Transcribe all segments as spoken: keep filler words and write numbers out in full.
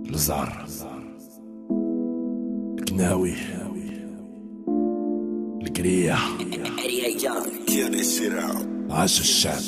الزهر، القناوي، القرية، عاش الشعب.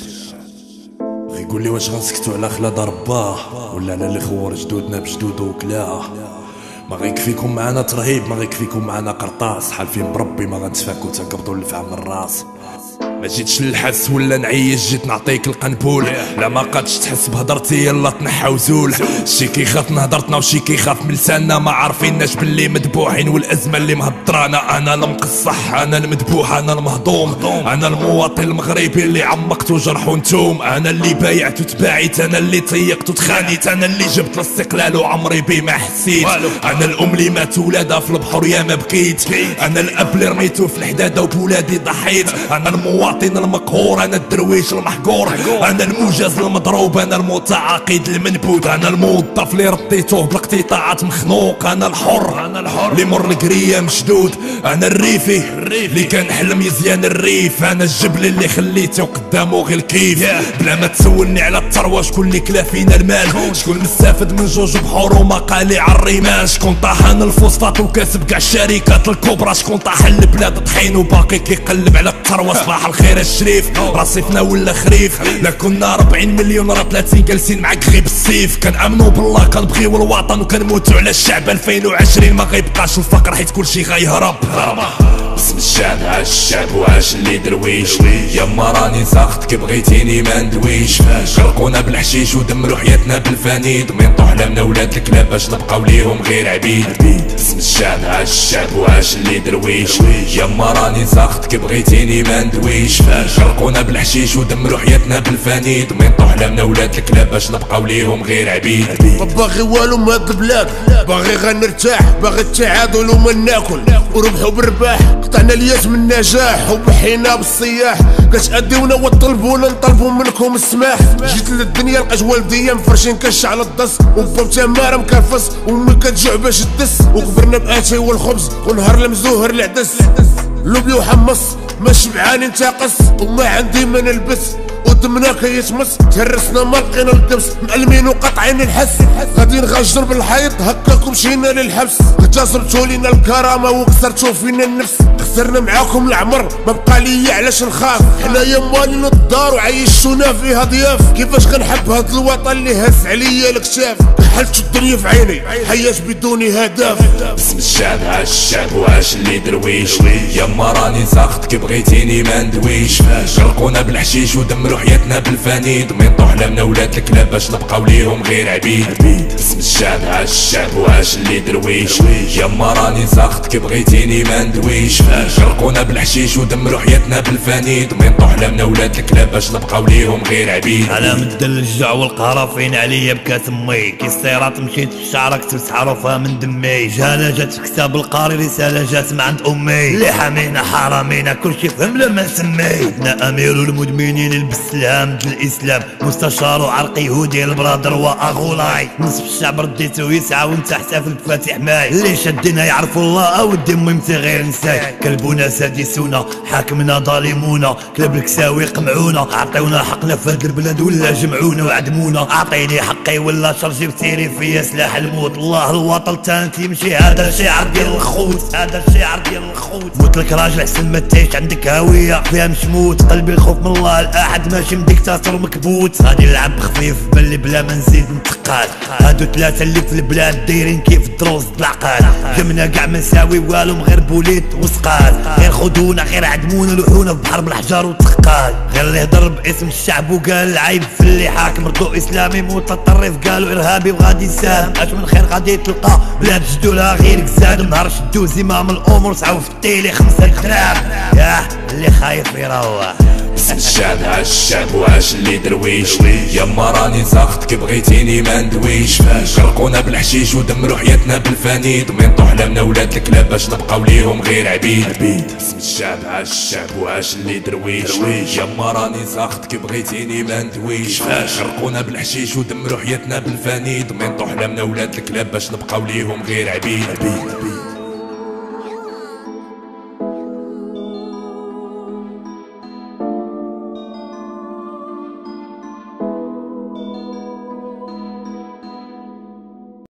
غيقول لي واش غنسكتو على خلاد رباه ولا على اللي خور جدودنا بجدودو وكلاه؟ ما غيكفيكم معانا ترهيب، ما غيكفيكم معانا قرطاس، حالفين بربي ما غنتفاكو تنقبضوا الفعل من الراس. ما جيتش للحس ولا نعيش، جيت نعطيك القنبول. لا ما قادش تحس بهضرتي يلا تنحى وزول. شي كيخاف من هضرتنا وشي كيخاف من لساننا، ما عارفيناش باللي مدبوحين والازمه اللي مهضرانا. انا المقصح، انا المدبوح، انا المهضوم، انا المواطن المغربي اللي عمقت وجرح ونتوم. انا اللي بايعت وتباعيت، انا اللي طيقت وتخانيت، انا اللي جبت الاستقلال وعمري بيه ما حسيت. انا الام اللي مات ولادها في البحر يا ما بكيت. انا الاب اللي رميتو في الحداده وبولادي ضحيت. انا المواطن المقهور، انا الدرويش المحقور، انا الموجز المضروب، انا المتعاقد المنبوذ، انا الموظف اللي رديتوه بالاقتطاعات مخنوق، انا الحر، انا الحر اللي مر القريه مشدود، انا الريفي اللي كان حلم يزيان الريف، انا الجبل اللي خليته قدامه غير الكيف. بلا ما تسولني على الثروه، شكون اللي كلا فينا المال، شكون مستافد من جوج بحور ومقالي على الرمال، شكون طاحن الفوسفات وكاسب كاع الشركات الكبرى، شكون طاحن البلاد طحين وباقي كيقلب على الثروه. صباح الخير الشريف، رصيفنا ولا خريف، لا كنا ربعين مليون راه ثلاثين جالسين معاك غير بالسيف. كنامنوا بالله، كنبغيو الوطن وكنموتوا على الشعب. ألفين وعشرين ما غيبقاش الفقر حيت كلشي غيهرب. باسم الشعب عاش الشعب وعاش اللي درويش، يما راني ساخط كي بغيتيني ما ندويش. غرقونا بالحشيش ودمروا حياتنا بالفانيد، ومنطو حلامنا ولاد الكلاب باش نبقاو ليهم غير عبيد. باسم الشعب عاش الشعب وعاش اللي درويش، يما راني ساخط كي بغيتيني ما ندويش. غرقونا بالحشيش ودمروا حياتنا بالفانيد، ومنطو حلامنا ولاد الكلاب باش نبقاو ليهم غير عبيد. ما باغي والو من هاد البلاد، باغي غير نرتاح، باغي التعادل وما ناكل وربحوا بالرباح. قطعنا الياس من النجاح وبحينا بالصياح، كتأديونا وطلبونا نطلبوا منكم السماح. جيت للدنيا لقيت والديا مفرشين كش على الدس، وباب تماره مكرفس وامي كتجوع باش تدس، وكبرنا باتاي والخبز ونهار المزوهر العدس. لوبيا وحمص ما شبعاني نتاقص، وما عندي ما نلبس ودمنا كيتمس. تهرسنا ما لقينا الكبس، مألمين وقاطعين الحس، غادي نغجر بالحيط هكاكم مشينا للحبس. اغتصبتوا لينا الكرامه وكسرتوا فينا النفس، خسرنا معاكم العمر ما بقى ليا علاش نخاف. حنايا مالين الدار وعيشونا فيها ضياف، كيفاش غنحب هاد الوطن اللي هز عليا الكتاف. كحلت الدنيا في عيني حياة بدون هدف. باسم الشعب عاش الشعب وعاش اللي درويش، يما راني ساخط كي بغيتيني ما ندويش. غرقونا بالحشيش ودمروا حياتنا بالفانيد، ومنطو حلامنا ولاد الكلاب باش نبقاو ليهم غير عبيد. باسم الشعب عاش الشعب وعاش اللي درويش، يما راني ساخط كي بغيتيني ما ندويش. غرقونا بالحشيش ودمروا حياتنا بالفانيد، ومنطو حلامنا ولاد الكلاب باش نبقاو ليهم غير عبيد. على مد الجوع والقهر فين عليا بكاس امي، كي السيرات مشيت في الشعر كتبت حروفها من دمي. جهاله جات في كتاب القاري، رساله جات من عند امي، اللي حامينا حرامينا كلشي فهم لما نسمي. انا امير المدمنين لبس الهام الاسلام، مستشار وعرق يهودي البرادر واغولاي. نصف الشعب رديته يسعى وانت احتفل بفاتح ماي، اللي شدنا يعرفوا الله او الدم يمتى غير نساي. كلبونا سادسونا حاكمنا ظالمونا، كلب الكساوي قمعونا، عطيونا حقنا في هاد البلاد ولا جمعونا وعدمونا. اعطيني حقي ولا شر جبتيلي فيا سلاح الموت. الله الوطن تانت يمشي، هذا الشعر ديال الخوت، هذا الشعر ديال الخوت. موت لك راجل حسن ما تعيش عندك هويه فيها مش موت. قلبي الخوف من الله الاحد ماشي مديكتاتور مكبوت. غادي نلعب خفيف باللي بلا ما نزيد نتقاد. هادو ثلاثه اللي في البلاد دايرين كيف الدروز العقاد. جمنا كاع ما نساوي والو غير بوليت وسقاد، غير خدونا غير عدمونا لوحونا في بحر بالحجار وتقاد. غير اللي هضر باسم الشعب وقال العيب في اللي حاكم، ردو اسلامي متطرف قالوا ارهابي وغادي يساهم. اش من خير غادي تلقى بلاد جدولها غير كزاد. نهار شدو زمام الامور سعاو في التيلي خمسه درام، ياه اللي خايف يروح. باسم الشعب عاش الشعب وعاش اللي درويش، يما راني ساخط كي بغيتيني ما ندويش. غرقونا بالحشيش ودمروا حياتنا بالفانيد، ومنطو حلامنا ولاد الكلاب باش نبقاو ليهم غير عبيد. باسم الشعب عاش الشعب وعاش اللي درويش، يما راني ساخط كي بغيتيني ما ندويش. غرقونا بالحشيش ودمروا حياتنا بالفانيد، ومنطو حلامنا ولاد الكلاب باش نبقاو ليهم غير عبيد.